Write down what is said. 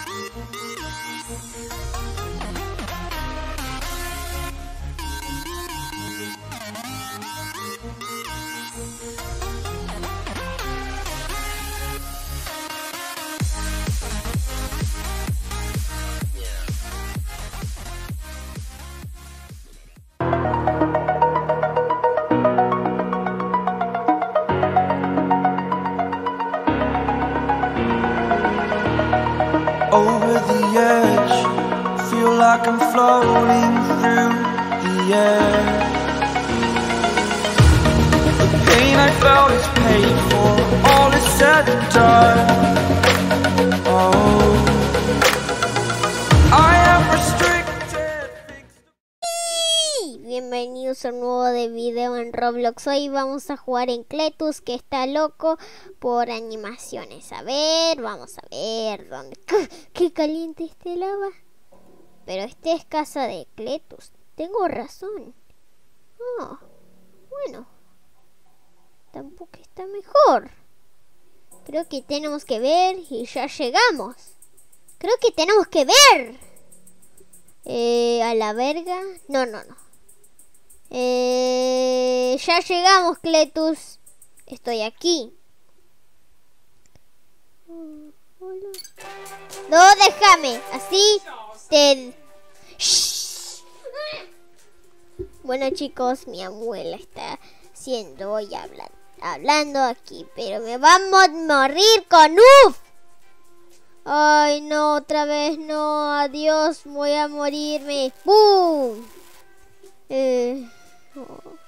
Over the edge, feel like I'm floating through the air. The pain I felt is paid for, all is said and done. Oh, I am restricted. Bienvenidos a un nuevo video en Roblox. Hoy vamos a jugar en Cletus, que está loco por animaciones. A ver, vamos a ver dónde. ¡Qué caliente este lava! Pero este es casa de Cletus. Tengo razón. Oh, bueno. Tampoco está mejor. Creo que tenemos que ver y ya llegamos. Creo que tenemos que ver. A la verga. No. Ya llegamos, Cletus. Estoy aquí. Hola. No, déjame. Así te... Shh. Bueno, chicos, mi abuela está haciendo y hablando aquí, pero me vamos a morir con UF. Ay, no, otra vez no. Adiós, voy a morirme. ¡Boom! Oh.